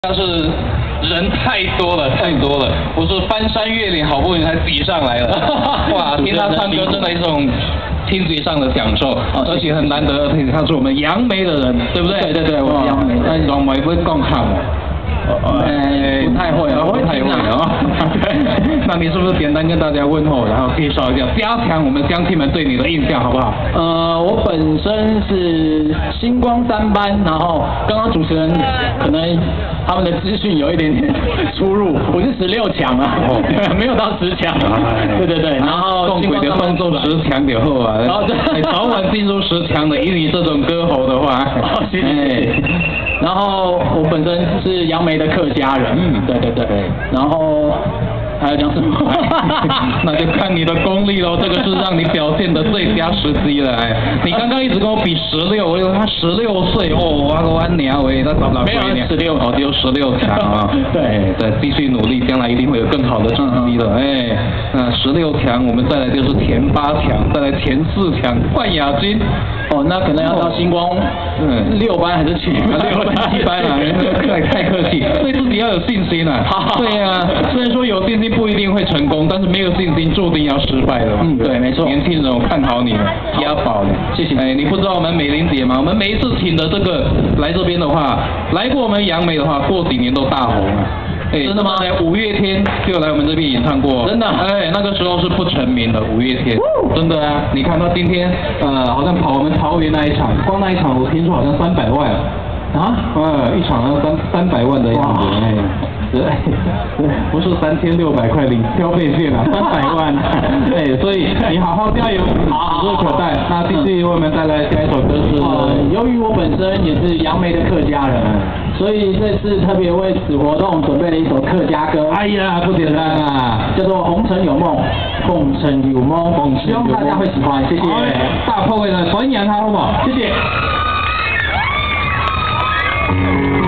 但是人太多了，太多了，我是翻山越岭，好不容易才挤上来了。哇，听他唱歌真的一种听觉上的享受，而且很难得，他是我们杨梅的人，对不对？ 对对对，我是杨梅。 那杨梅会讲喊吗？ 不太会啊， 不太会啊。那你是不是简单跟大家问候，然后介绍一下，加强我们乡亲们对你的印象，好不好？ 我本身是星光3班，然后刚刚主持人可能他们的资讯有一点点出入，我是16强啊，没有到10强。对对对，然后共轨的动作10强就好啊，早晚进入10强的，以你这种歌喉的话， 谢谢。然后我本身是杨梅的客家人，对对对，然后还要讲什么？ 那就看你的功力喽，这个是让你表现的最佳时机了。哎，你刚刚一直跟我比16，我以为他16岁哦，我娘喂，他早老没有16 哦，只有16强啊。 对对，继续努力，将来一定会有更好的成绩的。哎，那16强，我们再来就是前8强，再来前4强，冠亚军。 哦，那可能要到星光6班还是7班 ？6班7班啊，太客气，对自己要有信心啊。对啊，虽然说有信心不一定会成功，但是没有信心注定要失败的。 对，没错。 年轻人，我看好你们，押宝的。 谢谢。 哎，你不知道我们美玲姐吗？我们每一次请的这个来这边的话，来过我们杨梅的话，过几年都大红了。哎， 真的吗 ？5月天就来我们这边演唱过， 真的。 哎，那个时候是不成名的5月天，真的啊。你看他今天好像跑我们桃园那一场，光那一场我听说好像300万啊，一场要300万的样子，哎。不是3600块领消费券啊，300万啊！哎，所以你好好加油，指日可待。那继续为我们带来下一首歌是， 由于我本身也是杨梅的客家人，所以这次特别为此活动准备了一首客家歌。 哎呀，不简单啊， 叫做《红尘有梦》，红尘有梦，希望大家会喜欢，谢谢。 大破位的传扬他好不好？ 谢谢。